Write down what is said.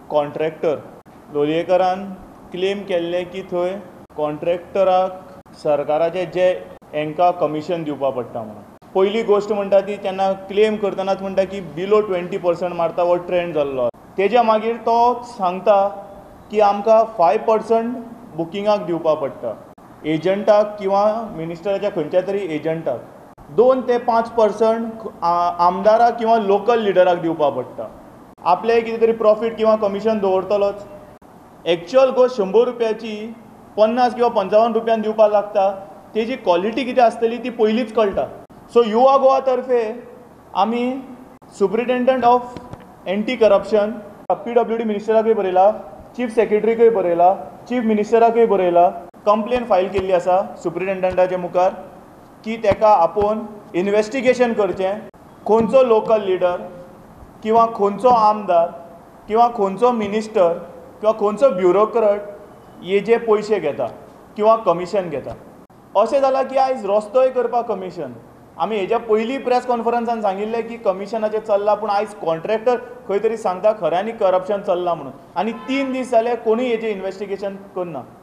Contractor लोलयेकरान claim केल्ले की थंय कॉन्ट्रॅक्टराक सरकाराचे जे हांकां कमिशन दिवपा पडटा म्हणून. पयली गोश्ट म्हणटा ती तेन्ना क्लेम करतनाच म्हणटा की बिलो 20% मारता हो ट्रेंड जाल्लो. तेज्या मागीर तो सांगता की आमकां 5% बुकिंगाक दिवपा पडटा एजंटाक किंवा मिनिस्टराच्या खंयच्या तरी एजंटाक. 2 ते 5% आमदाराक किंवा लोकल लिडराक दिवपा पडटा. आपले कितें तरी प्रॉफीट किंवा कमिशन दवरतलोच. एक्चुअल गोश्ट 100 रुपयाची 50 किंवा 55 रुपयान दिवपा लागता. तेजी क्वॉलिटी कितें आसतली ती पयलींच कळटा. सो युवा गोवा तर्फे आमी superintendent of anti corruption PWD मिनिस्टराकूय बरयला, चीफ सेक्रेटरीकूय बरयला, चीफ मिनिस्टराकूय बरयला, कंप्लेन फायल केल्ली आसा सुप्रिटेंडंटाचे मुखार की तेका आपोवन इन्वेस्टिगेशन करचें. खंयचो लोकल लिडर किंवा खंयचो आमदार किंवा खंयचो मिनिस्टर किंवा खंयचो ब्युरोक्रेट हेजे पयशे घेता किंवा कमिशन घेता. अशें जालां की आयज रस्तोय करपाक कमिशन. आमी हेज्या पयलीं प्रेस कॉन्फरन्सान सांगिल्लें की कमिशनाचें चल्लां, पूण आयज कॉन्ट्रॅक्टर खंय तरी सांगता खऱ्यांनी करप्शन चल्लां म्हणून. आनी 3 दीस जाले कोणूय हेजें इन्वेस्टिगेशन करना.